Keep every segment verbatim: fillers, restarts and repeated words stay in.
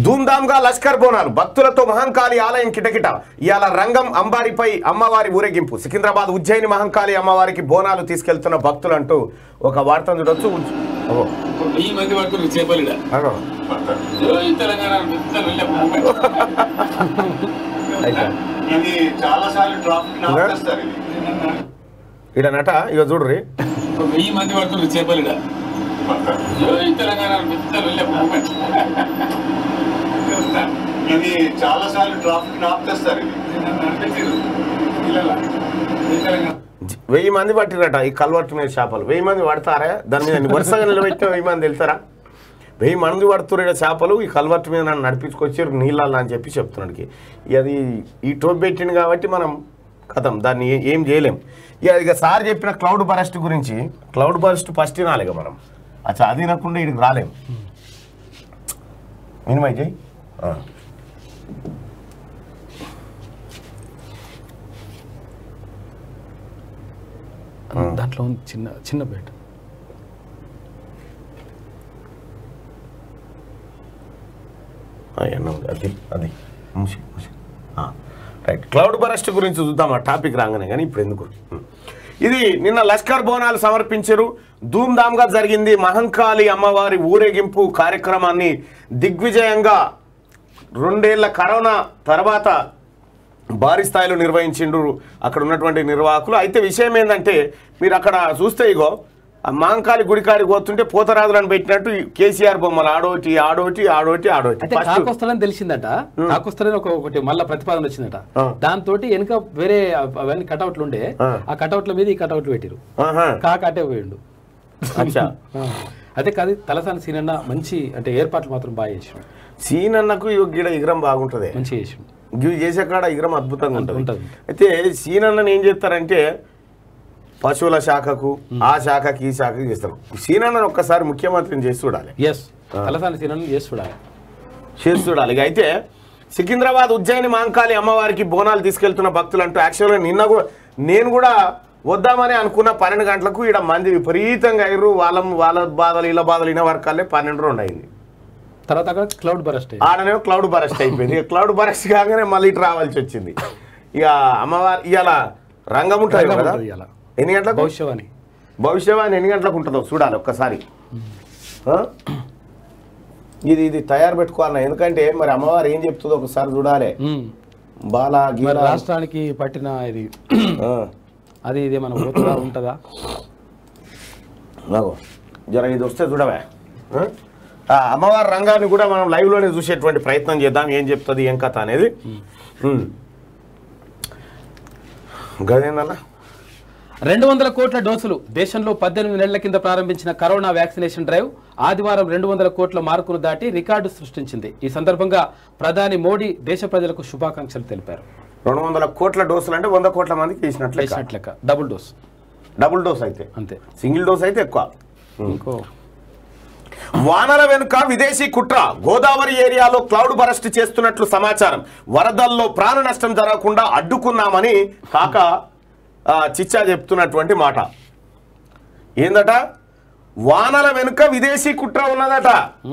ధూమ్ధామ్గా లష్కర్ బోనాలు భక్తులతో మహంకాళి ఆలయం కిటకిట ఇయాల రంగం అంబారిపై అమ్మవారి ఊరేగింపు సికింద్రాబాద్ ఉజ్జయిని మహంకాళి అమ్మవారికి బోనాలు తీసుకెళ్తున్న భక్తులు అంటూ ఒక వార్త చూడొచ్చు. ఈ మధ్య వరకు చేపలిడ ఇది చాలా సార్లు ట్రాఫిక్ ఆపేస్తారు. ఇడ నట ఇక చూడ్రి వెయ్యి మంది వరకు చేపలిడ తెలంగాణ ఇది చాలా సార్లు ట్రాఫిక్ ఆపేస్తారు. వెయ్యి మంది పట్టిరట ఈ కల్వర్ట్ మీద చేపలు. వెయ్యి మంది పడతారా? దాని మీద వరుసగా నిలబెట్టిన వెయ్యి మంది వెళ్తారా? వెయ్యి మంది పడుతున్న చేపలు ఈ కల్వర్ట్ మీద నన్ను నడిపించుకొచ్చారు నీళ్ళల్లో అని చెప్పి చెప్తున్నాడికి. అది ఈ టోప్ పెట్టింది కాబట్టి మనం కథం దాన్ని ఏం చేయలేం. ఇక ఇక సార్ చెప్పిన క్లౌడ్ బరస్ట్ గురించి, క్లౌడ్ బరస్ట్ ఫస్ట్ తినాలిగా మనం. అచ్చా అది తినకుండా ఇక్కడికి రాలేం. మినిమై చేయి. దాంట్లో చిన్న చిన్న బేట అది అది రైట్. క్లౌడ్ బరస్ట్ గురించి చూద్దాం ఆ టాపిక్ రాగానే, కానీ ఇప్పుడు ఎందుకు. ఇది నిన్న లష్కర్ బోనాలు సమర్పించారు. ధూమ్ధామ్గా జరిగింది. మహంకాళి అమ్మవారి ఊరేగింపు కార్యక్రమాన్ని దిగ్విజయంగా రెండేళ్ల కరోనా తర్వాత భారీ స్థాయిలో నిర్వహించిండ్రు అక్కడ ఉన్నటువంటి నిర్వాహకులు. అయితే విషయం ఏంటంటే మీరు అక్కడ చూస్తే ఇగో మహంకాళి గుడికాడికి పోతుంటే పోతరాజులను పెట్టినట్టు కేసీఆర్ బొమ్మలు ఆడోటి ఆడోటి ఆడోటి ఆడోటి కాకొస్తారని తెలిసిందట. కాకొస్తారని ఒక ఒకటి మళ్ళీ ప్రతిపాదన వచ్చిందట. దాంతో వెనుక వేరే అవన్నీ కటౌట్లు ఉండే, ఆ కటౌట్ల మీద ఈ కటౌట్లు పెట్టిరు. కాక అటే పోయిండు. అదే కాదు తలసాని సీనన్న మంచి అంటే ఏర్పాట్లు మాత్రం బాగా చేసాడు. సీనన్నకు గిడ ఇగ్రం బాగుంటది, మంచి చేసాడు. గివి చేసే కాడ ఇగ్రం అద్భుతంగా ఉంటుంది. అయితే సీనన్నని ఏం చేస్తారంటే పశువుల శాఖకు ఆ శాఖకి ఈ శాఖకి చేస్తారు. సీనన్నను ఒక్కసారి ముఖ్యమంత్రిని చేసి చూడాలి. ఎస్ తలసాని సీనన్న చేసి చూడాలి చేసి చూడాలి. అయితే సికింద్రాబాద్ ఉజ్జయిని మహంకాళి అమ్మవారికి బోనాలు తీసుకెళ్తున్న భక్తులు అంటూ యాక్చువల్గా నిన్న కూడా నేను కూడా వద్దామని అనుకున్న పన్నెండు గంటలకు ఇక్కడ మంది విపరీతంగా అయ్యారు. వాళ్ళ వాళ్ళ బాధలు ఇలా బాధలు ఇన్న వరకాలే పన్నెండు రెండు అయింది. తర్వాత అక్కడ క్లౌడ్ బరస్ట్ ఆడనే క్లౌడ్ బరస్ట్ అయిపోయింది. ఇక క్లౌడ్ బరస్ట్ కాగానే మళ్ళీ ఇటు రావాల్సి వచ్చింది. ఇక అమ్మవారి ఇవాళ రంగం ఉంటుంది కదా ఎన్ని గంటలకు భవిష్యవాణి భవిష్యవాణి ఎన్ని గంటలకు ఉంటుందో చూడాలి ఒక్కసారి. ఇది ఇది తయారు పెట్టుకోవాలన్నా, ఎందుకంటే మరి అమ్మవారు ఏం చెప్తుందో ఒకసారి చూడాలి. బాలా గీల రాష్ట్రానికి పట్టిన ఇది అది ఇది మనం పోతుందా ఉంటుందా జర ఇది వస్తే చూడవే. అమ్మవారి రంగాన్ని కూడా మనం లైవ్లోనే చూసేటువంటి ప్రయత్నం చేద్దాం, ఏం చెప్తుంది ఏం కథ అనేది. గదేందన్నా రెండు వందల కోట్ల డోసులు దేశంలో పద్దెనిమిది నెలల కింద ప్రారంభించిన కరోనా వ్యాక్సినేషన్ డ్రైవ్ ఆదివారం రెండు వందల కోట్ల మార్కును దాటి రికార్డు సృష్టించింది. ఈ సందర్భంగా ప్రధాని మోడీ దేశ ప్రజలకు శుభాకాంక్షలు తెలిపారు. రెండు వందల కోట్ల డోసులు అంటే వంద కోట్ల మందికి వేసినట్లు వేసినట్లెక్క. డబుల్ డోస్ డబుల్ డోస్ అయితే అంతే, సింగిల్ డోస్ అయితే ఎక్కువ. ఇంకో వానల వెనుక విదేశీ కుట్ర. గోదావరి ఏరియాలో క్లౌడ్ బరస్ట్ చేస్తున్నట్లు సమాచారం. వరదల్లో ప్రాణ నష్టం జరగకుండా అడ్డుకున్నామని కాక చిచ్చా చెప్తున్నటువంటి మాట ఏందట? వానల వెనుక విదేశీ కుట్ర ఉన్నదట.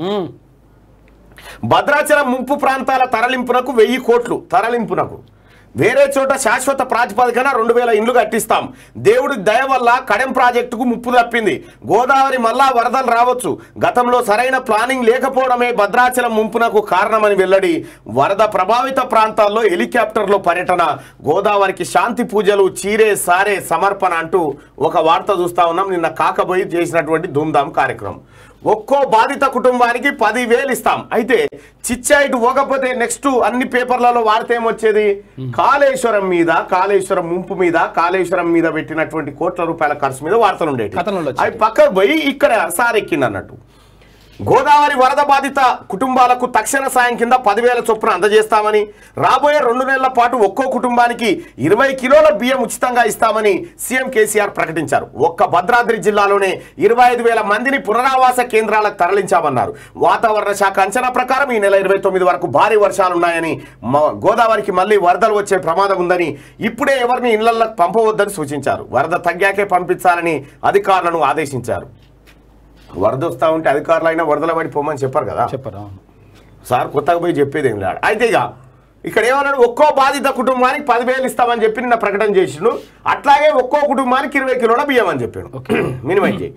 భద్రాచలం ముంపు ప్రాంతాల తరలింపునకు వెయ్యి కోట్లు తరలింపునకు వేరే చోట శాశ్వత ప్రాతిపదికన రెండు వేల ఇండ్లు కట్టిస్తాం. దేవుడి దయ వల్ల కడెం ప్రాజెక్టుకు ముప్పు తప్పింది. గోదావరి మళ్ళా వరదలు రావచ్చు. గతంలో సరైన ప్లానింగ్ లేకపోవడమే భద్రాచలం ముంపునకు కారణమని వెల్లడి. వరద ప్రభావిత ప్రాంతాల్లో హెలికాప్టర్లో పర్యటన. గోదావరికి శాంతి పూజలు, చీరే సారే సమర్పణ అంటూ ఒక వార్త చూస్తా ఉన్నాం. నిన్న కాకబోయి చేసినటువంటి ధూమ్ధామ్ కార్యక్రమం. ఒక్కో బాధిత కుటుంబానికి పదివేలు ఇస్తాం. అయితే చిచ్చా ఇటు పోకపోతే నెక్స్ట్ అన్ని పేపర్లలో వార్త ఏమొచ్చేది? కాళేశ్వరం మీద, కాళేశ్వరం ముంపు మీద, కాళేశ్వరం మీద పెట్టినటువంటి కోట్ల రూపాయల ఖర్చు మీద వార్తలు ఉండేవి. అవి పక్కకు పోయి ఇక్కడ సారెక్కింది అన్నట్టు. గోదావరి వరద బాధిత కుటుంబాలకు తక్షణ సాయం కింద పదివేల చొప్పున అందజేస్తామని, రాబోయే రెండు నెలల పాటు ఒక్కో కుటుంబానికి ఇరవై కిలోల బియ్యం ఉచితంగా ఇస్తామని సీఎం కేసీఆర్ ప్రకటించారు. ఒక్క భద్రాద్రి జిల్లాలోనే ఇరవై ఐదు వేల మందిని పునరావాస కేంద్రాలకు తరలించామన్నారు. వాతావరణ శాఖ అంచనా ప్రకారం ఈ నెల ఇరవై తొమ్మిది వరకు భారీ వర్షాలున్నాయని, గోదావరికి మళ్లీ వరదలు వచ్చే ప్రమాదం ఉందని, ఇప్పుడే ఎవరిని ఇళ్లకు పంపవద్దని సూచించారు. వరద తగ్గాకే పంపించాలని అధికారులను ఆదేశించారు. వరద వస్తూ ఉంటే అధికారులు అయినా వరదల పడి పోమని చెప్పారు కదా. చెప్పరా సార్ కొత్తగా పోయి చెప్పేది ఏం లేడు. అయితే ఇక ఇక్కడ ఏమన్నాడు, ఒక్కో బాధిత కుటుంబానికి పదివేలు ఇస్తామని చెప్పి నిన్న ప్రకటన చేసిండు. అట్లాగే ఒక్కో కుటుంబానికి ఇరవై కిలోల బియ్యం అని చెప్పాడు. మినిమం చేయి.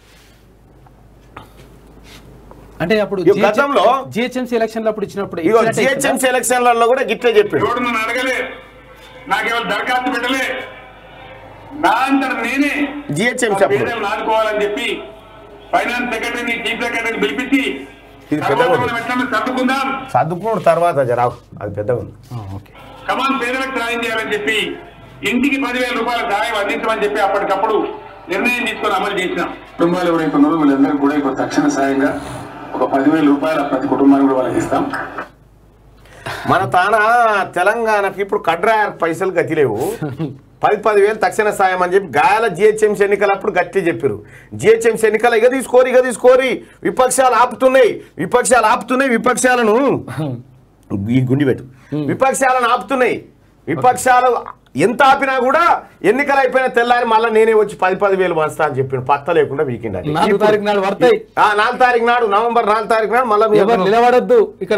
అంటే అప్పుడు గతంలో జిహెచ్ఎంసీ ఎలక్షన్లు అప్పుడు ఇచ్చినప్పుడు ఇగో జిహెచ్ఎంసీ ఎలక్షన్లలో కూడా గిట్లే చెప్పాడు. ఎవడు నన్ను అడగలే, నాకేమైనా దరఖాస్తు పెట్టలే, నా అంతట నేనే జిహెచ్ఎంసీ పేదలను ఆదుకోవాలని చెప్పి ఫైనాన్స్ సెక్రటరీని చీఫ్ సెక్రటరీని పిలిపించి ఇది పెద్దగా సర్దుకుందాం, చదువుకున్న తర్వాత జరావు అది పెద్దగా ఉంది. కమాన్ పేదలకు సాయం చేయాలని చెప్పి ఇంటికి పదివేల రూపాయల సాయం అందించమని చెప్పి అప్పటికప్పుడు నిర్ణయం తీసుకొని అమలు చేసినాం. కుటుంబాలు ఎవరైతే ఉన్నారో వీళ్ళందరూ కూడా ఇప్పుడు తక్షణ సాయంగా ఒక పదివేల రూపాయల ప్రతి కుటుంబానికి కూడా వాళ్ళకి ఇస్తాం. మన తాన తెలంగాణకి ఇప్పుడు కడ్రా పైసలు గతిలేవు, పది పదివేలు తక్షణ సాయం అని చెప్పి గాయాల జిహెచ్ఎంసీ ఎన్నికలప్పుడు గట్టి చెప్పారు. జిహెచ్ఎంసీ ఎన్నికలు ఇక తీసుకోరి ఇక తీసుకోరి విపక్షాలు ఆపుతున్నాయి విపక్షాలు ఆపుతున్నాయి విపక్షాలను ఈ గుండి పెట్టు విపక్షాలను ఆపుతున్నాయి. విపక్షాలు ఎంత ఆపినా కూడా ఎన్నికలు అయిపోయిన తెల్లారి మళ్ళీ నేనే వచ్చి పది పది వేలు వస్తా అని చెప్పిన పత్త లేకుండా వీకెండ్ నాలుగు తారీఖు నాడు పడతాయి. నాలుగు తారీఖు నాడు నవంబర్ నాలుగు తారీఖు నాడు మళ్ళీ నిలబడద్దు ఇక్కడ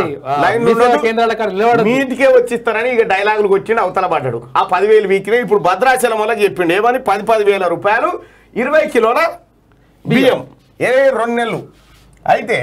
మీ ఇంటికే వచ్చిస్తారని ఇక డైలాగులు వచ్చిండు, అవతల పడ్డాడు. ఆ పదివేలు వీకినే ఇప్పుడు భద్రాచలం వల్ల చెప్పిండు ఏమని, పది పది వేల రూపాయలు ఇరవై కిలోల బియ్యం ఏ రెండు నెలలు. అయితే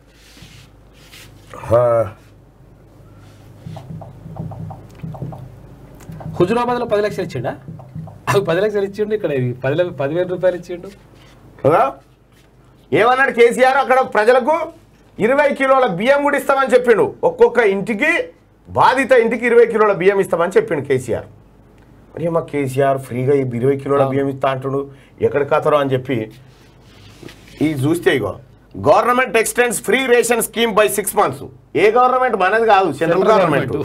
హుజురాబాద్ లో పది లక్షలు ఇచ్చిండా, అవి పది లక్షలు ఇచ్చిండు, ఇక్కడ పది పదివేల రూపాయలు ఇచ్చిండు. ఏమన్నాడు కేసీఆర్, అక్కడ ప్రజలకు ఇరవై కిలోల బియ్యం కూడా ఇస్తామని చెప్పిండు. ఒక్కొక్క ఇంటికి బాధిత ఇంటికి ఇరవై కిలోల బియ్యం ఇస్తామని చెప్పిండు కేసీఆర్. మరి మా కేసీఆర్ ఫ్రీగా ఇరవై కిలోల బియ్యం ఇస్తా అంటుడు, ఎక్కడ కథరో అని చెప్పి ఇది చూస్తే ఇగో government extends free ration scheme by six months. ఏ గవర్నమెంట్ మనది కాదు, central government.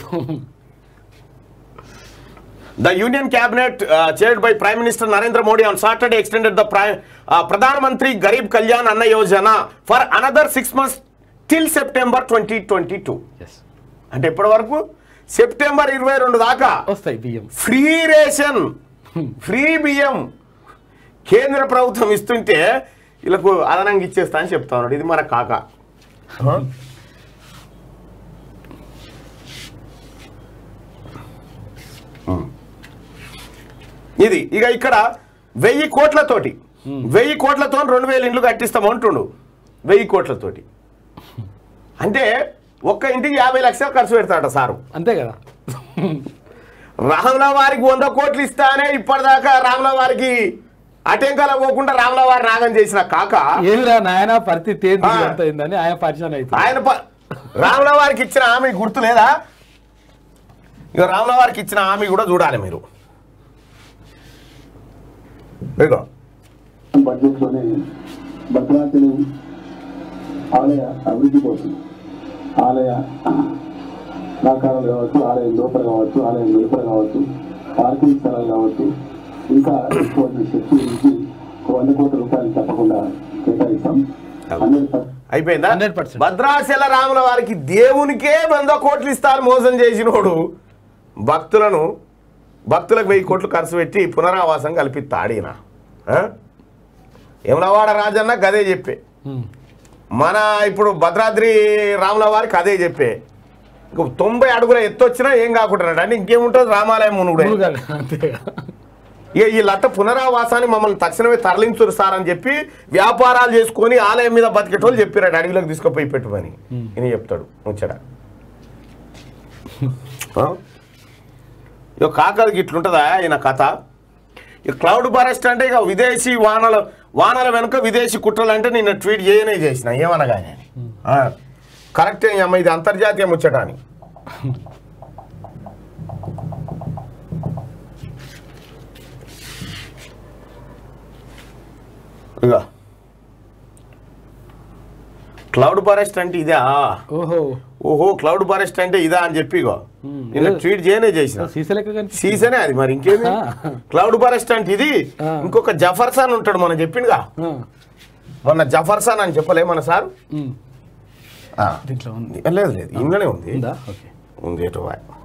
The Union Cabinet uh, chaired by Prime Minister Narendra Modi on Saturday extended the Prime, uh, Pradhan Mantri Garib Kalyan Anna Yojana for another six months till September twenty twenty-two. Yes. అంటే ఇప్పటి వరకు September ఇరవై రెండు దాకా వస్తాయి బియ్యం, free ration, free బియ్యం కేంద్ర ప్రభుత్వం ఇస్తుంటే వీళ్ళకు అదనంగా ఇచ్చేస్తా అని చెప్తా ఉన్నాడు. ఇది మన కాక. ఇది ఇక ఇక్కడ వెయ్యి కోట్లతోటి వెయ్యి కోట్లతో రెండు వేల ఇండ్లు కట్టిస్తాం అంటుండు. వెయ్యి కోట్లతోటి అంటే ఒక్క ఇంటికి యాభై లక్షలు ఖర్చు పెడతాడ సారు. అంతే కదా. రాముల వారికి వంద కోట్లు ఇస్తానే ఇప్పటిదాకా రాముల వారికి అటెంకాల పోకుండా రాముల వారి నాగం చేసిన కాక ఏమిరా నాయన పరిస్థితి ఏంటని ఆయన పరిచయం అయితే ఆయన రాముల వారికి ఇచ్చిన హామీ గుర్తు లేదా? ఇక రాముల వారికి ఇచ్చిన హామీ కూడా చూడాలి మీరు. బడ్జెట్లోనే భద్రాచలం ఆలయ అభివృద్ధి కోసం ఆలయ ప్రాకారాలు కావచ్చు, ఆలయం లోపల కావచ్చు, ఆలయం వెలుపల కావచ్చు, పార్కింగ్ స్థలాలు కావచ్చు, ఇంకా ఎక్కువ శక్తి నుంచి వంద కోట్ల రూపాయలు తప్పకుండా కేటాయిస్తాం. అయిపోయిందా? భద్రాచల రాముల వారికి దేవునికే వంద కోట్లు ఇస్తారు మోసం చేసినోడు భక్తులను భక్తులకు వెయ్యి కోట్లు ఖర్చు పెట్టి పునరావాసం కల్పిస్తాడు ఈయన. యమునవాడ రాజన్న గదే చెప్పే, మన ఇప్పుడు భద్రాద్రి రాముల వారికి అదే చెప్పే. ఇంక తొంభై అడుగుల ఎత్తు వచ్చినా ఏం కాకుండా అంటే ఇంకేముంటుంది రామాలయం మునుగుడే. ఇక వీళ్ళట్ట పునరావాసాన్ని మమ్మల్ని తక్షణమే తరలించురు సార్ అని చెప్పి వ్యాపారాలు చేసుకొని ఆలయం మీద బతికేటోళ్ళు చెప్పారట అడవిలోకి తీసుకుపోయి పెట్టుమని. ఈయన చెప్తాడు ముచ్చట. ఇక కాకలకి ఇట్లుంటుందా ఈయన కథ. ఇక క్లౌడ్ బరెస్ట్ అంటే ఇక విదేశీ వానల వానల వెనుక విదేశీ కుట్రలు అంటే నేను ట్వీట్ చేయనే చేసిన ఏమనగానే కరెక్టే అమ్మ, ఇది అంతర్జాతీయ ముచ్చట అని. ఇక క్లౌడ్ బరెస్ట్ అంటే ఇదా? ఓహో ఓహో క్లౌడ్ బరెస్ట్ అంటే ఇదా అని చెప్పి ఇగో నిన్న ట్వీట్ చేయనే చేసిన సీజనే అది. మరి ఇంకేమి క్లౌడ్ బరెస్ట్ అంటే ఇది. ఇంకొక జఫర్సన్ ఉంటాడు మనం చెప్పిండుగా మొన్న, జఫర్సన్ అని చెప్పలే మన సార్. లేదు లేదు ఇంట్లోనే ఉంది ఉంది ఎటు.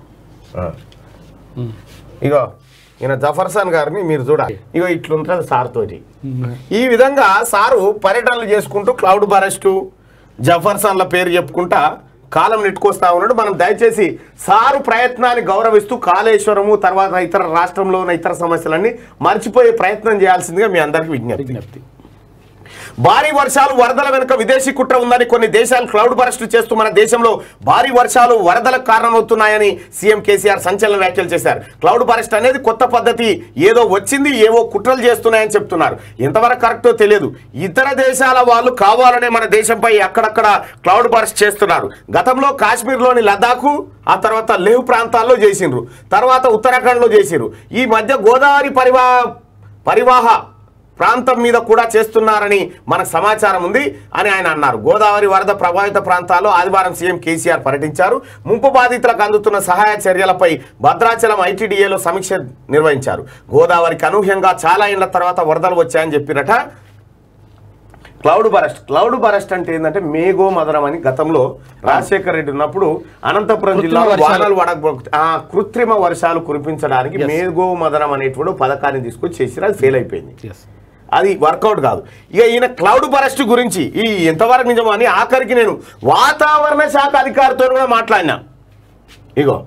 ఇగో ఈయన జఫర్సన్ గారిని మీరు చూడాలి. ఇగో ఇట్లుంటుంది సార్ తోటి. ఈ విధంగా సారు పర్యటనలు చేసుకుంటూ క్లౌడ్ బరెస్టు జఫర్సన్ల పేరు చెప్పుకుంటా కాలం నెట్టుకొస్తా ఉన్నాడు. మనం దయచేసి సారు ప్రయత్నాన్ని గౌరవిస్తూ కాళేశ్వరము తర్వాత ఇతర రాష్ట్రంలో ఉన్న ఇతర సమస్యలన్నీ మర్చిపోయే ప్రయత్నం చేయాల్సిందిగా మీ అందరికీ విజ్ఞప్తి. విజ్ఞప్తి. భారీ వర్షాలు వరదల వెనుక విదేశీ కుట్ర ఉందని కొన్ని దేశాలు క్లౌడ్ బరస్ట్ చేస్తూ మన దేశంలో భారీ వర్షాలు వరదలకు కారణమవుతున్నాయని సీఎం కేసీఆర్ సంచలన వ్యాఖ్యలు చేశారు. క్లౌడ్ బరస్ట్ అనేది కొత్త పద్ధతి, ఏదో వచ్చింది ఏవో కుట్రలు చేస్తున్నాయని చెప్తున్నారు. ఎంతవరకు కరెక్టో తెలియదు. ఇతర దేశాల వాళ్ళు కావాలనే మన దేశంపై అక్కడక్కడ క్లౌడ్ బరస్ట్ చేస్తున్నారు. గతంలో కాశ్మీర్లోని లదాఖ్, ఆ తర్వాత లేహ్ ప్రాంతాల్లో చేసిండ్రు, తర్వాత ఉత్తరాఖండ్లో చేసిండ్రు. ఈ మధ్య గోదావరి పరివా పరివాహ ప్రాంతం మీద కూడా చేస్తున్నారని మనకు సమాచారం ఉంది అని ఆయన అన్నారు. గోదావరి వరద ప్రభావిత ప్రాంతాల్లో ఆదివారం సీఎం కేసీఆర్ పర్యటించారు. ముంపు బాధితులకు అందుతున్న సహాయ చర్యలపై భద్రాచలం ఐటీడీఏలో సమీక్ష నిర్వహించారు. గోదావరికి అనూహ్యంగా చాలా ఏళ్ల తర్వాత వరదలు వచ్చాయని చెప్పినట. క్లౌడ్ బరస్ట్ క్లౌడ్ బరస్ట్ అంటే ఏంటంటే మేఘో మదనం అని గతంలో రాజశేఖర రెడ్డి ఉన్నప్పుడు అనంతపురం జిల్లాలో వానలు వడక కృత్రిమ వర్షాలు కురిపించడానికి మేఘో మదనం అనేటువంటి పథకాన్ని తీసుకొచ్చి చేసి అది ఫెయిల్ అయిపోయింది. అది వర్కౌట్ కాదు. ఇక ఈయన క్లౌడ్ బరస్ట్ గురించి ఈ ఎంతవరకు నిజమో అని ఆఖరికి నేను వాతావరణ శాఖ అధికారితో కూడా మాట్లాడినా. ఇగో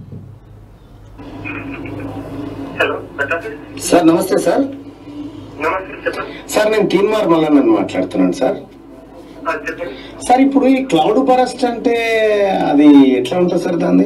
సార్ నమస్తే సార్. సార్ నేను తీన్మార్ మల్లన్నని మాట్లాడుతున్నాను సార్. సార్ ఇప్పుడు ఈ క్లౌడ్ బరస్ట్ అంటే అది ఎట్లా ఉంటుంది సార్ దాన్ని?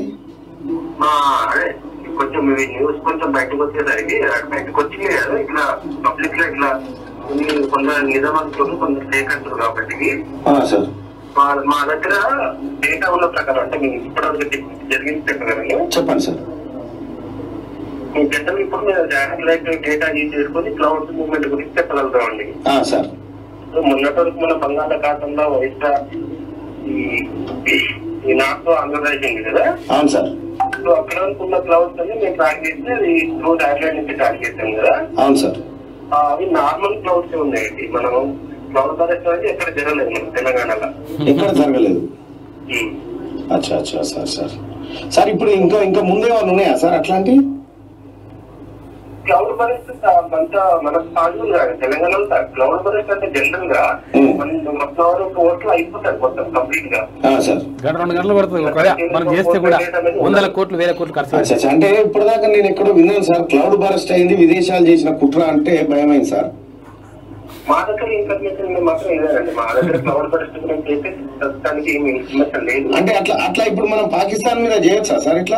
కొంచెం న్యూస్ కొంచెం బయటకు వచ్చేసరికి బయటకు వచ్చింది కదా, ఇట్లా పబ్లిక్ లో ఇట్లా కొందరు నిజామాబాద్ కొందరు ఫేక్ అంటారు కాబట్టి సార్ మా దగ్గర డేటా ఉన్న ప్రకారం అంటే మేము ఇప్పటివరకు జరిగిన ప్రకారం చెప్పండి సార్. మీ జనరల్ ఇప్పుడు మేము శాటిలైట్ డేటా యూజ్ చేసుకుని క్లౌడ్ మూవ్మెంట్ గురించి చెప్పగలుగుతామండి సార్. మొన్నటి వరకు మన బంగాళాఖాతంలో వైస్టా ఈ నార్త్ ఆంధ్రప్రదేశ్ ఉంది కదా. అవును సార్. సో అక్కడ ఉన్న క్లౌడ్స్ అన్ని మేము ట్రాక్ చేస్తే అది త్రూ శాటిలైట్ నుంచి ట్రాక్ చేస్తాం కదా. అవును సార్. అవి నార్మల్ క్లౌడ్స్ ఉన్నాయండి. మనం క్లౌడ్ బరస్ట్ అనేది ఎక్కడ జరగలేదు మనం తెలంగాణలో, ఎక్కడ జరగలేదు. అచ్చా అచ్చా సార్ సార్ సార్ ఇప్పుడు ఇంకా ఇంకా ముందే వాళ్ళు ఉన్నాయా సార్ అట్లాంటి క్లౌడ్ బరస్ట్? అంతా మనకు సాధ్యం కాదు తెలంగాణలో. క్లౌడ్ బరస్ట్ అంటే జనరల్ గా మొత్తం కోట్లు అయిపోతారు మొత్తం కంప్లీట్ గా. గంట రెండు గంటలు పడుతుంది మనం చేస్తే కూడా వందల కోట్లు వేల కోట్లు ఖర్చు. అంటే ఇప్పటిదాకా నేను ఎక్కడో విన్నాను సార్, క్లౌడ్ బరస్ట్ అయింది విదేశాలు చేసిన కుట్ర అంటే భయమైంది సార్. మా దగ్గర ఇన్ఫర్మేషన్ మాత్రం ఇదేనండి. మా దగ్గర క్లౌడ్ బరస్ట్ గురించి అయితే ప్రస్తుతానికి ఏమి ఇన్ఫర్మేషన్ లేదు. అంటే అట్లా అట్లా ఇప్పుడు మనం పాకిస్తాన్ మీద చేయొచ్చా సార్ ఇట్లా?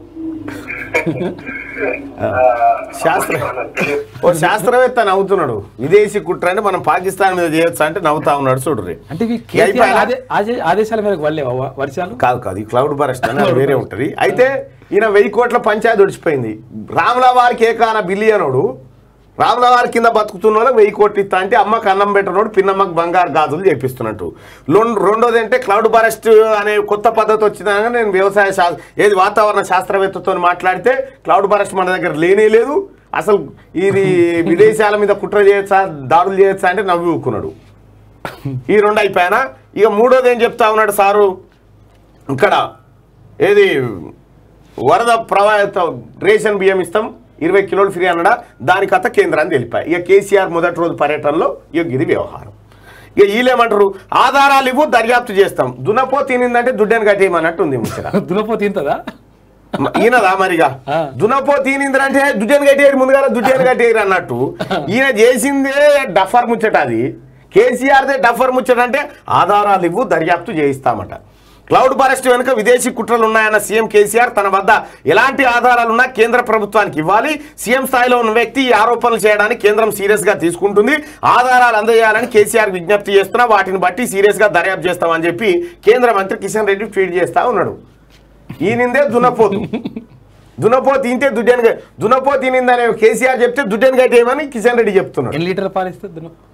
శాస్త్ర ఓ శాస్త్రవేత్త నవ్వుతున్నాడు. విదేశీ కుట్ర అంటే మనం పాకిస్తాన్ మీద చేయొచ్చు అంటే నవ్వుతా ఉన్నాడు చూడరు. అంటే ఆదేశాల మేరకు వల్లే వర్షాలు కాదు కాదు ఈ క్లౌడ్ బరస్ట్ అనేది వేరే ఉంటుంది. అయితే ఈయన వెయ్యి కోట్ల పంచాయతీ ఒడిచిపోయింది. రాముల వారికి ఏకాన బిలియనోడు రాముల వారి కింద బతుకుతున్న వాళ్ళకి వెయ్యి కోట్లు ఇస్తా అంటే అమ్మకు అన్నం పెట్టనోడు పిన్నమ్మకు బంగారు గాజులు చేపిస్తున్నట్టు. రెండోది అంటే క్లౌడ్ బరస్ట్ అనే కొత్త పద్ధతి వచ్చిందనగా నేను వ్యవసాయ శా ఏది వాతావరణ శాస్త్రవేత్తతో మాట్లాడితే క్లౌడ్ బరస్ట్ మన దగ్గర లేనే లేదు, అసలు ఇది విదేశాల మీద కుట్ర చేయొచ్చా దాడులు చేయొచ్చా అంటే నవ్వి ఊకున్నాడు. ఈ రెండు అయిపోయానా. ఇక మూడోది ఏం చెప్తా ఉన్నాడు సారు, ఇక్కడ ఏది వరద ప్రభావిత రేషన్ బియ్యం ఇస్తాం ఇరవై కిలోలు ఫ్రీ అన్నడా, దాని కథ కేంద్రాన్ని తెలిపాయి. ఇక కేసీఆర్ మొదటి రోజు పర్యటనలో ఇక ఇది వ్యవహారం. ఇక వీళ్ళేమంటారు, ఆధారాలు ఇవ్వు దర్యాప్తు చేస్తాం. దున్నపో తినిందంటే దుడ్డని కట్టేయమన్నట్టు ఉంది ముచ్చట. దున్నపో తింటదా ఈయనదా మరిగా దున్నపో తినిందంటే దుడ్డని కట్టేయరు ముందుగా దుడ్డని కట్టేయరు అన్నట్టు ఈయన చేసిందే డఫర్ ముచ్చట. అది కేసీఆర్దే డఫర్ ముచ్చట అంటే ఆధారాలు ఇవ్వు దర్యాప్తు చేయిస్తామట. క్లౌడ్ బరస్ట్ వెనుక విదేశీ కుట్రలు ఉన్నాయన్న సీఎం కేసీఆర్ తన వద్ద ఎలాంటి ఆధారాలున్నా కేంద్ర ప్రభుత్వానికి ఇవ్వాలి. సీఎం స్థాయిలో ఉన్న వ్యక్తి ఈ ఆరోపణలు చేయడానికి కేంద్రం సీరియస్ గా తీసుకుంటుంది. ఆధారాలు అందజేయాలని కేసీఆర్ విజ్ఞప్తి చేస్తున్నా వాటిని బట్టి సీరియస్ గా దర్యాప్తు చేస్తామని చెప్పి కేంద్ర మంత్రి కిషన్ రెడ్డి ట్వీట్ చేస్తా ఉన్నాడు. ఈయనిందే దున్నపోతు దున్నపో తింటే దుడ్డని దున్నపో తినిందనే కేసీఆర్ చెప్తే దుడ్డని కట్టేయమని కిషన్ రెడ్డి చెప్తున్నాడు. ఎన్ని లీటర్ పాలిస్తే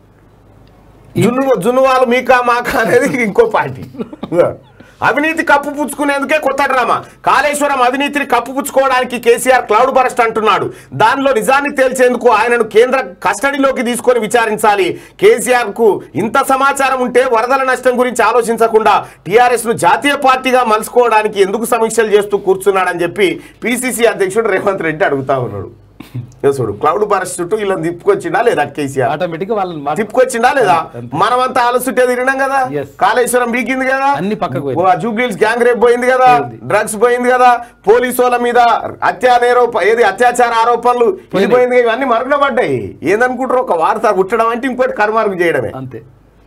జున్ను జున్ను వాళ్ళు మీకా మాకా అనేది ఇంకో పార్టీ. అవినీతి కప్పు పుచ్చుకునేందుకే కొత్త డ్రామా. కాళేశ్వరం అవినీతిని కప్పు పుచ్చుకోవడానికి కేసీఆర్ క్లౌడ్ బరస్ట్ అంటున్నాడు. దానిలో నిజాన్ని తేల్చేందుకు ఆయనను కేంద్ర కస్టడీలోకి తీసుకొని విచారించాలి. కేసీఆర్ కు ఇంత సమాచారం ఉంటే వరదల నష్టం గురించి ఆలోచించకుండా టీఆర్ఎస్ ను జాతీయ పార్టీగా మలుచుకోవడానికి ఎందుకు సమీక్షలు చేస్తూ కూర్చున్నాడని చెప్పి పిసిసి అధ్యక్షుడు రేవంత్ రెడ్డి అడుగుతా ఉన్నాడు. చూడు క్లౌడ్ బరస్ట్ చుట్టూ వీళ్ళని తిప్పుకొచ్చిండా లేదా కేసీఆర్ ఆటోమేటిక్ వాళ్ళని మా- తిప్పుకొచ్చిండా లేదా మనమంతా ఆలోచుట్టే తిరిగినాం కదా Yes. కాళేశ్వరం బీకింది కదా అన్ని పక్కకు జూబ్లీస్ గ్యాంగ్ రేప్ పోయింది కదా డ్రగ్స్ పోయింది కదా పోలీసు వాళ్ళ మీద అత్యానేరోప ఏది అత్యాచార ఆరోపణలు ఇది పోయింది కదా, ఇవన్నీ మరుగున పడ్డాయి. ఏందనుకుంటారు ఒక వార్త ఉట్టడం అంటే ఇంకోటి కనుమరుగు చేయడమే. అంతే.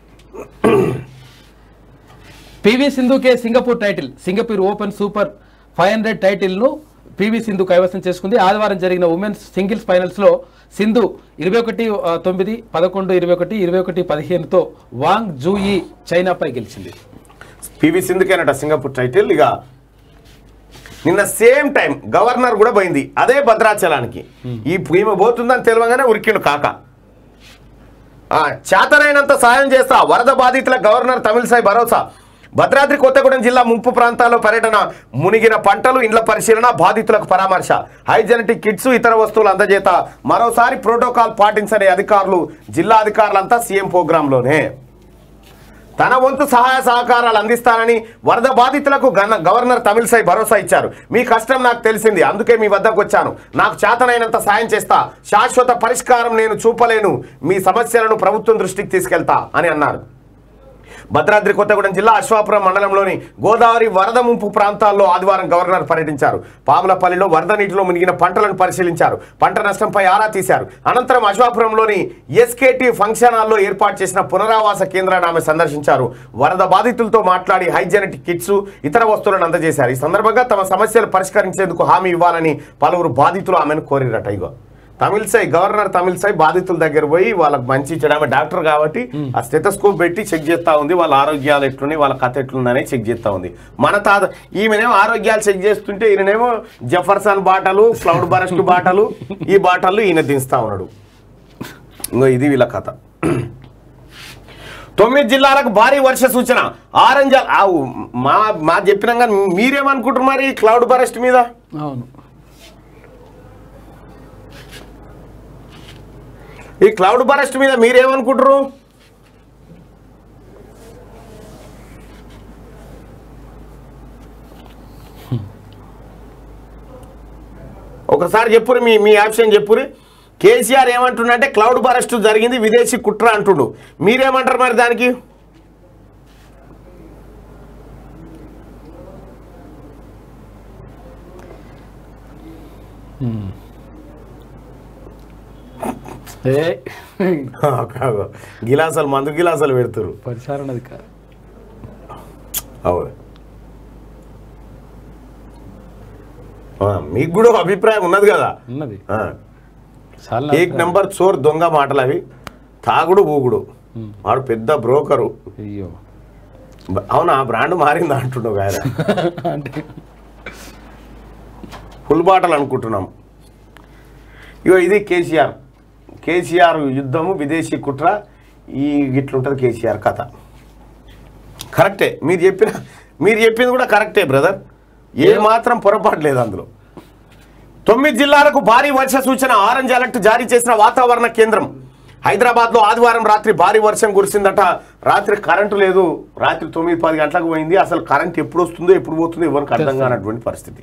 పివి సింధుకే Singapore title. Singapore open super five hundred title ను పివి సింధు కైవసం చేసుకుంది. ఆదివారం జరిగిన ఉమెన్స్ సింగిల్స్ ఫైనల్స్ లో సింధు ఇరవై ఒకటి తొమ్మిది పదకొండు ఇరవై ఒకటి ఇరవై ఒకటి పదిహేనుతో వాంగ్ జూయి చైనాపై గెలిచింది. పివి సింధుకేనట సింగపూర్ టైటిల్. ఇక నిన్న సేమ్ టైం గవర్నర్ కూడా పోయింది అదే భద్రాచలానికి. ఈ ఈమె పోతుందని తెలియగానే ఉరికిండు కాక. చేతనైనంత సాయం చేస్తా వరద బాధితుల గవర్నర్ తమిళిసై భరోసా. భద్రాద్రి కొత్తగూడెం జిల్లా ముంపు ప్రాంతాల్లో పర్యటన, మునిగిన పంటలు, ఇండ్ల పరిశీలన, బాధితులకు పరామర్శ, హైజెనెటిక్ కిట్స్ ఇతర వస్తువులు అందజేత. మరోసారి ప్రోటోకాల్ పాటించని అధికారులు. జిల్లా అధికారులంతా సీఎం ప్రోగ్రాంలోనే. తన వంతు సహాయ సహకారాలు అందిస్తానని వరద బాధితులకు గవర్నర్ తమిళిసై భరోసా ఇచ్చారు. మీ కష్టం నాకు తెలిసింది, అందుకే మీ వద్దకు వచ్చాను. నాకు చేతనైనంత సాయం చేస్తా. శాశ్వత పరిష్కారం నేను చూపలేను. మీ సమస్యలను ప్రభుత్వం దృష్టికి తీసుకెళ్తా అని అన్నారు. భద్రాద్రి కొత్తగూడెం జిల్లా అశ్వాపురం మండలంలోని గోదావరి వరద ముంపు ప్రాంతాల్లో ఆదివారం గవర్నర్ పర్యటించారు. పాములపల్లిలో వరద నీటిలో మునిగిన పంటలను పరిశీలించారు. పంట నష్టంపై ఆరా తీశారు. అనంతరం అశ్వాపురంలోని ఎస్కేటీ ఫంక్షన్ హాల్లో ఏర్పాటు చేసిన పునరావాస కేంద్రాన్ని ఆమె సందర్శించారు. వరద బాధితులతో మాట్లాడి హైజెనెటిక్ కిట్స్ ఇతర వస్తువులను అందజేశారు. ఈ సందర్భంగా తమ సమస్యలు పరిష్కరించేందుకు హామీ ఇవ్వాలని పలువురు బాధితులు ఆమెను కోరిరట. ఇగో తమిళిసై గవర్నర్ తమిళిసై బాధితుల దగ్గర పోయి వాళ్ళకి మంచి ఇచ్చాడు. ఆమె డాక్టర్ కాబట్టి ఆ స్టెథోస్కోప్ పెట్టి చెక్ చేస్తూ ఉంది. వాళ్ళ ఆరోగ్యాలు ఎట్లున్నాయి, వాళ్ళ కథ ఎట్లుందని చెక్ చేస్తూ ఉంది. మన తాత ఈమెనేమో ఆరోగ్యాలు చెక్ చేస్తుంటే ఈయననేమో జెఫర్సన్ బాటలు, క్లౌడ్ బరస్ట్ బాటలు, ఈ బాటలు ఈయన దించుతా ఉన్నాడు. ఇంకో ఇది వీళ్ళ కథ. తొమ్మిది జిల్లాలకు భారీ వర్ష సూచన. ఆరెంజ్ మా మా చెప్పినాం కానీ మీరేమనుకుంటారు మరి క్లౌడ్ బరస్ట్ మీద? అవును, ఈ క్లౌడ్ బరస్ట్ మీద మీరేమనుకుంటారు? ఒకసారి చెప్పురు, మీ మీ ఆప్షన్ చెప్పురు. కేసీఆర్ ఏమంటుండంటే క్లౌడ్ బరస్ట్ జరిగింది, విదేశీ కుట్ర అంటుండు. మీరేమంటారు మరి దానికి? గిలాసాలు మందు గిలాసాలు పెడుతురు. పరిచారణది మీకు కూడా అభిప్రాయం ఉన్నది కదా. ఉన్నది. ఏక్ నెంబర్ చోర్ దొంగ మాటలు అవి. తాగుడు ఊగుడు. వాడు పెద్ద బ్రోకరు. అయ్యో అవునా, బ్రాండ్ మారిందా అంటున్నావు కదా. ఫుల్ బాటలు అనుకుంటున్నాం. ఇగో ఇది కేసీఆర్ కేసీఆర్ యుద్ధము, విదేశీ కుట్ర, ఈ ఇట్లుంటుంది కేసీఆర్ కథ. కరెక్టే మీరు చెప్పిన మీరు చెప్పింది కూడా కరెక్టే బ్రదర్, ఏ మాత్రం పొరపాటు లేదు అందులో. తొమ్మిది జిల్లాలకు భారీ వర్ష సూచన, ఆరెంజ్ అలర్ట్ జారీ చేసిన వాతావరణ కేంద్రం. హైదరాబాద్లో ఆదివారం రాత్రి భారీ వర్షం కురిసిందట. రాత్రి కరెంటు లేదు. రాత్రి తొమ్మిది పది గంటలకు పోయింది. అసలు కరెంట్ ఎప్పుడు వస్తుందో ఎప్పుడు పోతుందో ఎవరికి అర్థం కానటువంటి పరిస్థితి.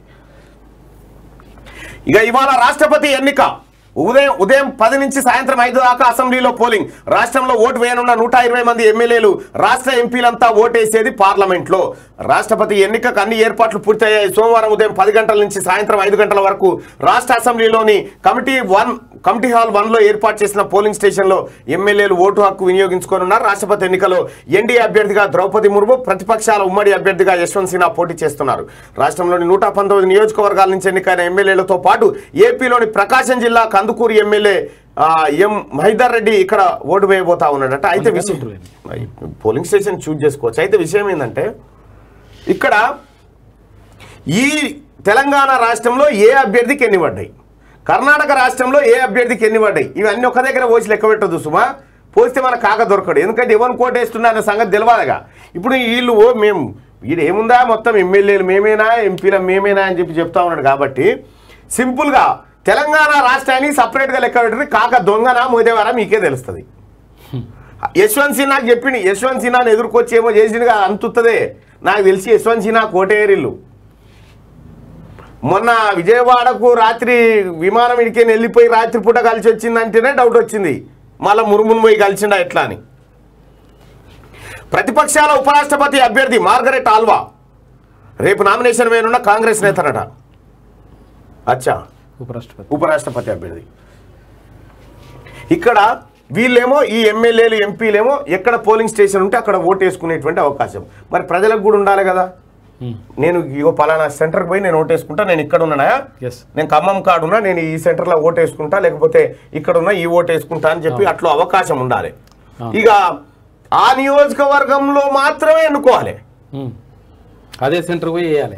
ఇక ఇవాళ రాష్ట్రపతి ఎన్నిక. ఉదయం ఉదయం పది నుంచి సాయంత్రం ఐదు దాకా అసెంబ్లీలో పోలింగ్. రాష్ట్రంలో ఓటు వేయనున్న నూట ఇరవై మంది ఎమ్మెల్యేలు, రాష్ట్ర ఎంపీలంతా ఓటేసేది పార్లమెంట్లో. రాష్ట్రపతి ఎన్నికకు అన్ని ఏర్పాట్లు పూర్తయ్యాయి. సోమవారం ఉదయం పది గంటల నుంచి సాయంత్రం ఐదు గంటల వరకు రాష్ట్ర అసెంబ్లీలోని committee one committee hall one లో ఏర్పాటు చేసిన పోలింగ్ స్టేషన్ లో ఎమ్మెల్యేలు ఓటు హక్కు వినియోగించుకోనున్నారు. రాష్ట్రపతి ఎన్నికలో ఎన్డీఏ అభ్యర్థిగా ద్రౌపది ముర్ము, ప్రతిపక్షాల ఉమ్మడి అభ్యర్థిగా యశ్వంత్ సిన్హా పోటీ చేస్తున్నారు. రాష్ట్రంలోని నూట పంతొమ్మిది నియోజకవర్గాల నుంచి ఎన్నికైన ఎమ్మెల్యేలతో పాటు ఏపీలోని ప్రకాశం జిల్లా కందుకూరు ఎమ్మెల్యే ఎం మహిదర్ రెడ్డి ఇక్కడ ఓటు వేయబోతా ఉన్నాడట. అయితే విషయం పోలింగ్ స్టేషన్ చూజ్ చేసుకోవచ్చు. అయితే విషయం ఏంటంటే ఇక్కడ ఈ తెలంగాణ రాష్ట్రంలో ఏ అభ్యర్థికి ఎన్ని పడ్డాయి, కర్ణాటక రాష్ట్రంలో ఏ అభ్యర్థికి ఎన్ని పడ్డాయి, ఇవన్నీ ఒక దగ్గర పోసి లెక్క పెట్టదు సుమా. పోస్తే మన కాక దొరకడు. ఎందుకంటే ఎవరిని కోటేస్తున్నా అనే సంగతి తెలియదుగా. ఇప్పుడు వీళ్ళు ఓ మేము వీడు ఏముందా మొత్తం ఎమ్మెల్యేలు మేమేనా, ఎంపీల మేమేనా అని చెప్పి చెప్తా ఉన్నాడు. కాబట్టి సింపుల్గా తెలంగాణ రాష్ట్రాన్ని సపరేట్గా లెక్క పెట్టింది. కాక దొంగనా మోదేవారా మీకే తెలుస్తుంది. యశ్వంత్ సిన్హాకి చెప్పింది. యశ్వంత్ సిన్హాని ఎదుర్కొచ్చి ఏమో చేసిందిగా అంతుతుందే నాకు తెలిసి. యశ్వంత్ సిన్హా కోటేరిల్లు మొన్న విజయవాడకు రాత్రి విమానం ఇడికి వెళ్ళిపోయి రాత్రి పూట కలిసి వచ్చిందంటేనే డౌట్ వచ్చింది, మళ్ళీ మురుమును పోయి కలిసిండా ఎట్లా అని. ప్రతిపక్షాల ఉపరాష్ట్రపతి అభ్యర్థి మార్గరెట్ ఆల్వా రేపు నామినేషన్ వేయనున్న కాంగ్రెస్ నేతనట. అచ్చా, ఉపరాష్ట్రపతి ఉపరాష్ట్రపతి అభ్యర్థి. ఇక్కడ వీళ్ళేమో ఈ ఎమ్మెల్యేలు ఎంపీలేమో ఎక్కడ పోలింగ్ స్టేషన్ ఉంటే అక్కడ ఓటు వేసుకునేటువంటి అవకాశం. మరి ప్రజలకు కూడా ఉండాలి కదా. నేను ఇగో పలానా సెంటర్కి పోయి నేను ఓటు వేసుకుంటా, నేను ఇక్కడ ఉన్నానా, నేను ఖమ్మం కాడు ఉన్నా, నేను ఈ సెంటర్లో ఓటు వేసుకుంటా, లేకపోతే ఇక్కడ ఉన్నా ఈ ఓటు వేసుకుంటా అని చెప్పి అట్లా అవకాశం ఉండాలి. ఇక ఆ నియోజకవర్గంలో మాత్రమే ఎన్నుకోవాలి, అదే సెంటర్ పోయి వేయాలి.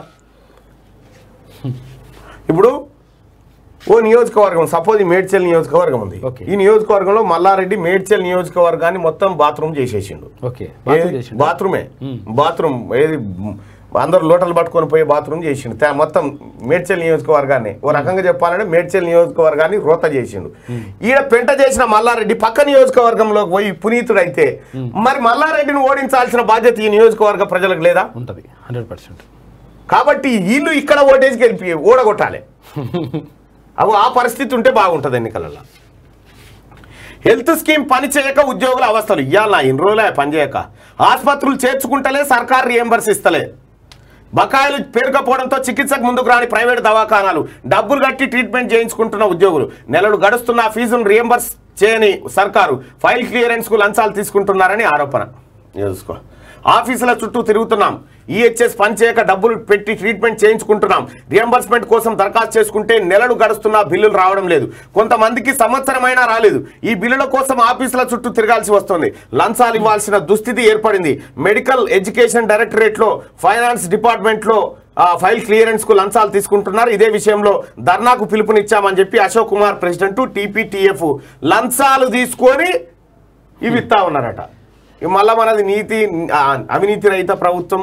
ఇప్పుడు ఓ నియోజకవర్గం, సపోజ్ ఈ మేడ్చల్ నియోజకవర్గం ఉంది, ఈ నియోజకవర్గంలో మల్లారెడ్డి మేడ్చల్ నియోజకవర్గాన్ని మొత్తం బాత్రూమ్ చేసేసిండు. బాత్రూమే బాత్రూమ్ ఏది అందరు లోటలు పట్టుకొని పోయి బాత్రూమ్ చేసిండు. మొత్తం మేడ్చల్ నియోజకవర్గాన్ని ఓ రకంగా చెప్పాలంటే మేడ్చల్ నియోజకవర్గాన్ని రోత చేసిండు. ఈడ పెంట చేసిన మల్లారెడ్డి పక్క నియోజకవర్గంలోకి పోయి పునీతుడైతే మరి మల్లారెడ్డిని ఓడించాల్సిన బాధ్యత ఈ నియోజకవర్గ ప్రజలకు లేదా? ఉంటుంది హండ్రెడ్ పర్సెంట్. కాబట్టి వీళ్ళు ఇక్కడ ఓటేసి గెలిపి ఓడగొట్టాలి. అవు ఆ పరిస్థితి ఉంటే బాగుంటుంది ఎన్నికలలో. హెల్త్ స్కీమ్ పని చేయక ఉద్యోగుల అవస్థలు ఇవ్వాల ఇన్ని రోజులే పనిచేయక, ఆసుపత్రులు చేర్చుకుంటలే సర్కారు రియంబర్స్ ఇస్తలే, బకాయిలు పేరుకపోవడంతో చికిత్సకు ముందుకు రాని ప్రైవేట్ దవాఖానాలు, డబ్బులు కట్టి ట్రీట్మెంట్ చేయించుకుంటున్న ఉద్యోగులు, నెలలు గడుస్తున్న ఫీజును రియంబర్స్ చేయని సర్కారు, ఫైల్ క్లియరెన్స్కు లంచాలు తీసుకుంటున్నారని ఆరోపణ. చూసుకో, ఆఫీసుల చుట్టూ తిరుగుతున్నాం, ఈహెచ్ఎస్ పనిచేయక డబ్బులు పెట్టి ట్రీట్మెంట్ చేయించుకుంటున్నాం, రియంబర్స్మెంట్ కోసం దరఖాస్తు చేసుకుంటే నెలలు గడుస్తున్నా బిల్లులు రావడం లేదు, కొంతమందికి సంవత్సరమైనా రాలేదు. ఈ బిల్లుల కోసం ఆఫీసుల చుట్టూ తిరగాల్సి వస్తుంది, లంచాలు ఇవ్వాల్సిన దుస్థితి ఏర్పడింది. మెడికల్ ఎడ్యుకేషన్ డైరెక్టరేట్లో, ఫైనాన్స్ డిపార్ట్మెంట్లో ఫైల్ క్లియరెన్స్ కు లంచాలు తీసుకుంటున్నారు. ఇదే విషయంలో ధర్నాకు పిలుపునిచ్చామని చెప్పి అశోక్ కుమార్ ప్రెసిడెంట్ టీపీటీఎఫ్ లంచాలు తీసుకొని ఇవి ఇస్తా ఉన్నారట. మళ్ళా మనది నీతి అవినీతి రహిత ప్రభుత్వం.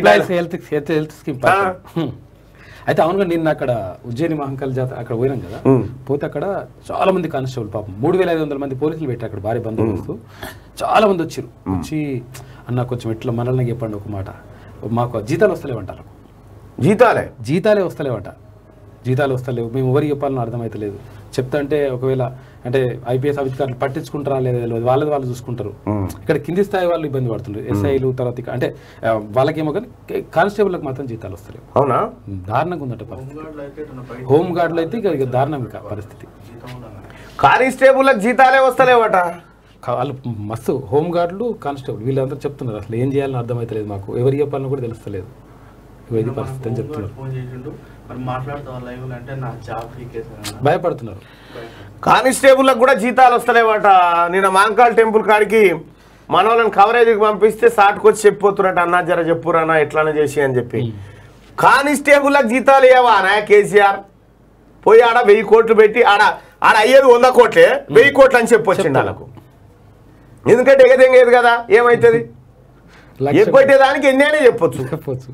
అయితే అవునుగా నిన్న అక్కడ ఉజ్జయిని మహంకాళి జాతర అక్కడ పోయినాం కదా, పోతే అక్కడ చాలా మంది కానిస్టేబుల్ పాపం మూడు వేల ఐదు వందల మంది పోలీసులు పెట్టారు అక్కడ భారీ బందోబస్తు. చాలా మంది వచ్చారు. వచ్చి అన్న కొంచెం ఇట్లా మనల్ని చెప్పండి ఒక మాట, మాకు జీతాలు వస్తలేవంటారు. జీతాలే జీతాలే వస్తలేవట జీతాలు వస్తలేవు మేము ఎవరికి చెప్పాలని అర్థమైతలేదు. చెప్తా అంటే ఒకవేళ అంటే ఐపీఎస్ అధికారులు పట్టించుకుంటారా లేదా తెలియదు, వాళ్ళది వాళ్ళు చూసుకుంటారు. ఇక్కడ కింది స్థాయి వాళ్ళు ఇబ్బంది పడుతుంటారు, ఎస్ఐలు తర్వాత అంటే వాళ్ళకేమో కానీ కానిస్టేబుల్కి మాత్రం జీతాలు వస్తలేవు. అవునా, దారుణంగా ఉందట పరిస్థితి. హోమ్ గార్డులు అయితే ఇక దారుణం ఇక పరిస్థితి. కానిస్టేబుల్కి జీతాలే వస్తలేవట. వాళ్ళు మస్తు హోమ్ గార్డులు కానిస్టేబుల్ వీళ్ళందరూ చెప్తున్నారు అసలు ఏం చేయాలని అర్థమైతలేదు, మాకు ఎవరికి చెప్పాలని కూడా తెలుస్తలేదు, ఇది పరిస్థితి అని చెప్తున్నారు. భయపడుతున్నారు. కానిస్టేబుల్కి కూడా జీతాలు వస్తలేవట. నిన్న మాంకాల్ టెంపుల్ కాడికి మన వాళ్ళని కవరేజ్కి పంపిస్తే సాటుకొచ్చి చెప్పిపోతున్నట్టు, అన్నా జర చెప్పురన్నా ఎట్లానే చేసి అని చెప్పి. కానిస్టేబుల్కి జీతాలు ఇవ్వవా నా కేసీఆర్? పోయి ఆడ వెయ్యి కోట్లు పెట్టి ఆడ ఆడ అయ్యేది వంద కోట్లే వెయ్యి కోట్లు అని చెప్పొచ్చిండు వాళ్ళకు. ఎందుకంటే ఎగదెంగేది కదా, ఏమవుతుంది ఎగ్గొట్టేదానికి ఎన్నైనా చెప్పొచ్చు చెప్పొచ్చు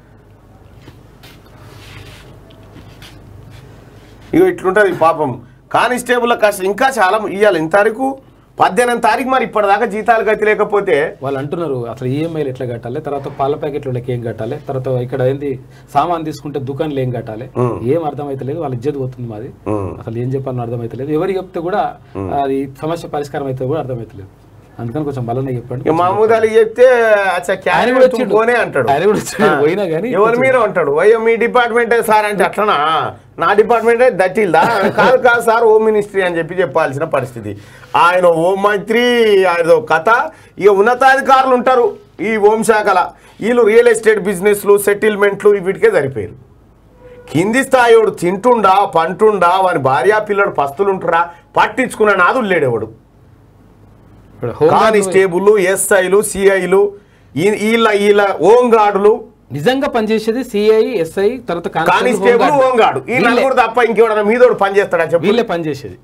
ఇగో ఇట్లుంటుంది పాపం. కానిస్టేబుల్ కష్టం ఇంకా చాలా ఇవ్వాలి. ఇంత తారీఖు పద్దెనిమిది తారీఖు మరి ఇప్పటిదాకా జీతాలు గతి లేకపోతే వాళ్ళు అంటున్నారు అసలు ఈఎంఐలు ఎట్లా కట్టాలి, తర్వాత పాల ప్యాకెట్లకి ఏం కట్టాలి, తర్వాత ఇక్కడ ఏంది సామాన్ తీసుకుంటే దుకాణాలు ఏం కట్టాలి, ఏం అర్థమైతలేదు. వాళ్ళ ఇజ్జత్ పోతుంది మాది. అసలు ఏం చెప్పాలని అర్థమైతలేదు. ఎవరికి చెప్తే కూడా అది సమస్య పరిష్కారం అయితే కూడా అర్థమైతలేదు. అందుకని కొంచెం బలంగా చెప్పండి. మహమూద్ అలీ చెప్తే పోనే అంటాడు, పోయినా కానీ ఎవరు మీరు అంటాడు, అయ్యో మీ డిపార్ట్మెంటే సార్ అంటే అట్లనా, నా డిపార్ట్మెంటే దట్టిల్దా, కాదు కాదు సార్ హోమ్ మినిస్ట్రీ అని చెప్పి చెప్పాల్సిన పరిస్థితి. ఆయన హోం మంత్రి ఆయన కథ. ఇక ఉన్నతాధికారులు ఉంటారు ఈ హోంశాఖల, వీళ్ళు రియల్ ఎస్టేట్ బిజినెస్లు సెటిల్మెంట్లు వీటికే సరిపోయారు. కింది స్థాయివాడు తింటుండా పంటుండా వాని భార్యా పిల్లడు పస్తులుంటురా పట్టించుకున్న నాదులు లేడేవాడు. కానిస్టేబుల్ ఎస్ఐలు సిఐలు వీళ్ళ వీళ్ళ హోంగార్డులు నిజంగా పనిచేసేది సిఐ ఎస్ఐ తర్వాత కానిస్టేబుల్ హోంగార్డు ఈ నలుగురు తప్ప ఇంకెవడన్నా మీదోడు పనిచేస్తాడా చెప్పి వీళ్ళే పనిచేసేది.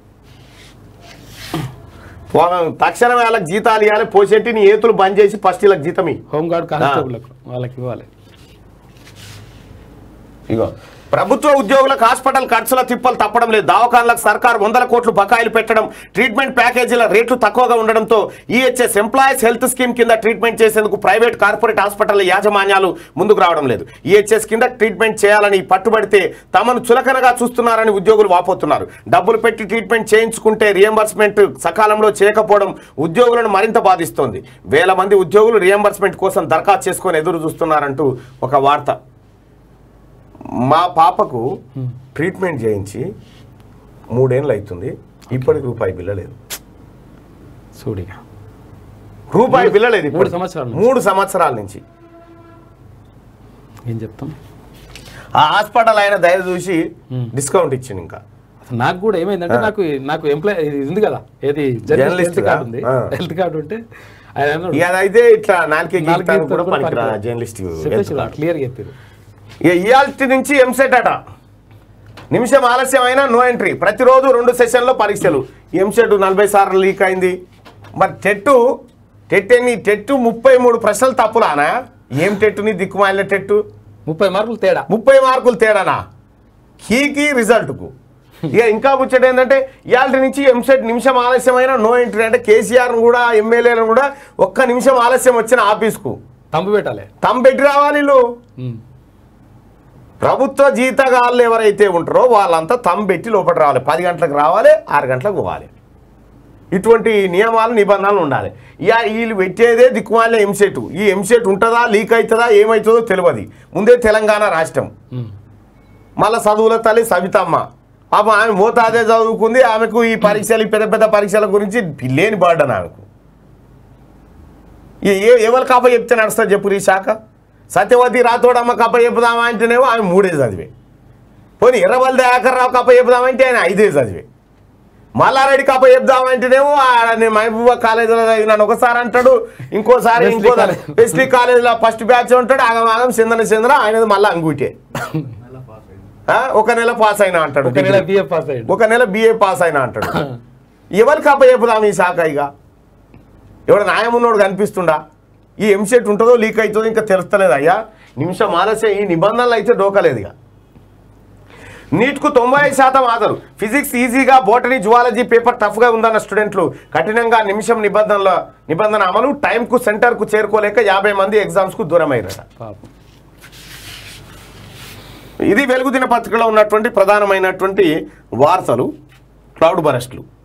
తక్షణం వాళ్ళకి జీతాలు ఇవ్వాలి, పోసేటి నీ ఏతులు బంద్ చేసి ఫస్ట్ వీళ్ళకి జీతం హోంగార్డ్ కానిస్టేబుల్ వాళ్ళకి ఇవ్వాలి. ఇగో ప్రభుత్వ ఉద్యోగులకు హాస్పిటల్ ఖర్చుల తిప్పలు తప్పడం లేదు. దవాఖాన్లకు సర్కార్ వందల కోట్లు బకాయిలు పెట్టడం, ట్రీట్మెంట్ ప్యాకేజీల రేట్లు తక్కువగా ఉండడంతో ఈహెచ్ఎస్ ఎంప్లాయీస్ హెల్త్ స్కీమ్ కింద ట్రీట్మెంట్ చేసేందుకు ప్రైవేట్ కార్పొరేట్ హాస్పిటల్ యాజమాన్యాలు ముందుకు రావడం లేదు. ఈహెచ్ఎస్ కింద ట్రీట్మెంట్ చేయాలని పట్టుబడితే తమను చులకనగా చూస్తున్నారని ఉద్యోగులు వాపోతున్నారు. డబ్బులు పెట్టి ట్రీట్మెంట్ చేయించుకుంటే రియంబర్స్మెంట్ సకాలంలో చేయకపోవడం ఉద్యోగులను మరింత బాధిస్తోంది. వేల మంది ఉద్యోగులు రియంబర్స్మెంట్ కోసం దరఖాస్తు చేసుకొని ఎదురు చూస్తున్నారంటూ ఒక వార్త. మా పాపకు ట్రీట్మెంట్ చేయించి మూడేళ్ళు అవుతుంది, ఇప్పటికి రూపాయి బిల్ల లేదు. సూడిగా రూపాయి బిల్ల లేదు మూడు సంవత్సరాలు మూడు సంవత్సరాల నుంచి. ఏం చెప్తాం, ఆ హాస్పిటల్ ఆయన దయ చూసి డిస్కౌంట్ ఇచ్చింది. ఇంకా నాకు కూడా ఏమైందంటే నాకు నాకు ఎంప్లాయ్ ఇది ఉంది కదా, ఏది జర్నలిస్ట్ కార్డు ఉంది, హెల్త్ కార్డు ఉంటే అదైతే ఇట్లా నాలుగే జర్నలిస్ట్ క్లియర్గా చెప్పారు. ఇయాల్టి నుంచి ఎంసెట్ అట, నిమిషం ఆలస్యం అయినా నో ఎంట్రీ, ప్రతిరోజు రెండు సెషన్లో పరీక్షలు. ఎంసెట్ నలభై సార్లు లీక్ అయింది. మరి టెట్టు టెట్ ఎన్ని టెట్టు ముప్పై మూడు ప్రశ్నలు తప్పులానా? ఏం టెట్టుని దిక్కుమాలిన టెట్టు ముప్పై మార్కులు తేడా ముప్పై మార్కులు తేడానా కీకి రిజల్ట్కు. ఇక ఇంకా ముచ్చట ఏంటంటే ఇవాళ నుంచి ఎంసెట్ నిమిషం ఆలస్యమైన నో ఎంట్రీ అంటే కేసీఆర్ను కూడా ఎమ్మెల్యేలను కూడా ఒక్క నిమిషం ఆలస్యం వచ్చిన ఆఫీస్కు తంబు పెట్టాలి, తంబు పెట్టి రావాలి. వీళ్ళు ప్రభుత్వ జీతగాళ్ళు ఎవరైతే ఉంటారో వాళ్ళంతా తంబు పెట్టి లోపల రావాలి. పది గంటలకు రావాలి, ఆరు గంటలకు పోవాలి. ఇటువంటి నియమాలు నిబంధనలు ఉండాలి. ఇక వీళ్ళు పెట్టేదే దిక్కుమాలిన ఎంసెట్. ఈ ఎంసెట్ ఉంటుందా, లీక్ అవుతుందా, ఏమవుతుందో తెలియదు. ముందే తెలంగాణ రాష్ట్రం, మళ్ళీ చదువుల తల్లి సవితమ్మ పాప ఆమె మోతాదే చదువుకుంది. ఆమెకు ఈ పరీక్షలు పెద్ద పెద్ద పరీక్షల గురించి లేని బార్డన్ ఆమెకు. ఎవరు కప్ప చెప్తే నడుస్తుంది చెప్పు ఈ శాఖ? సత్యవతి రాథోడమ్మ కప్ప చెప్పుదామా అంటేనేమో ఆమె మూడే చదివే. పోనీ ఎర్రబల్ దయాకర్ రావు కప్ప చెప్పుదామంటే ఆయన ఐదే చదివే. మల్లారెడ్డి కప్ప చెప్దామంటేనేమో నేను మహబూబా కాలేజీలో చదివినాను ఒకసారి అంటాడు, ఇంకోసారి ఇంకో ఎస్టీ కాలేజీలో ఫస్ట్ బ్యాచ్ ఉంటాడు. ఆగం ఆగం చందన చంద్ర ఆయనది మళ్ళీ అంగుటే ఒక నెల పాస్ అయినా అంటాడు, ఒక నెల బిఏ పాస్ అయినా అంటాడు. ఎవరికి కప్ప చెప్పుదాం ఈ శాఖ? ఇక ఎవడ న్యాయం ఉన్నోడు కనిపిస్తుండా? ఈ ఎంసెట్ ఉంటుందో లీక్ అవుతుందో ఇంకా తెలుస్తలేదు అయ్యా. నిమిషం ఆలస్యం ఈ నిబంధనలు అయితే డోకలేదు. ఇక నీట్కు తొంభై ఐదు శాతం హాజరు, ఫిజిక్స్ ఈజీగా, బోటనీ జువాలజీ పేపర్ టఫ్గా ఉందన్న స్టూడెంట్లు. కఠినంగా నిమిషం నిబంధనల నిబంధన అమలు, టైంకు సెంటర్కు చేరుకోలేక యాభై మంది ఎగ్జామ్స్కు దూరమయ్యారట. ఇది వెలుగు దినపత్రికలో ఉన్నటువంటి ప్రధానమైనటువంటి వార్తలు, క్లౌడ్ బరస్ట్లు.